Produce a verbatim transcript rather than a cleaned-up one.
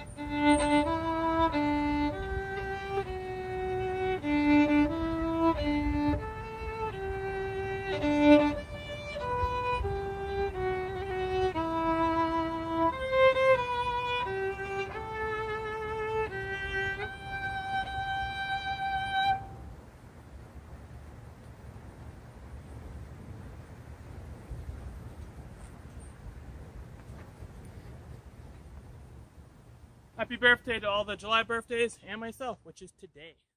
Happy birthday to all the July birthdays and myself, which is today.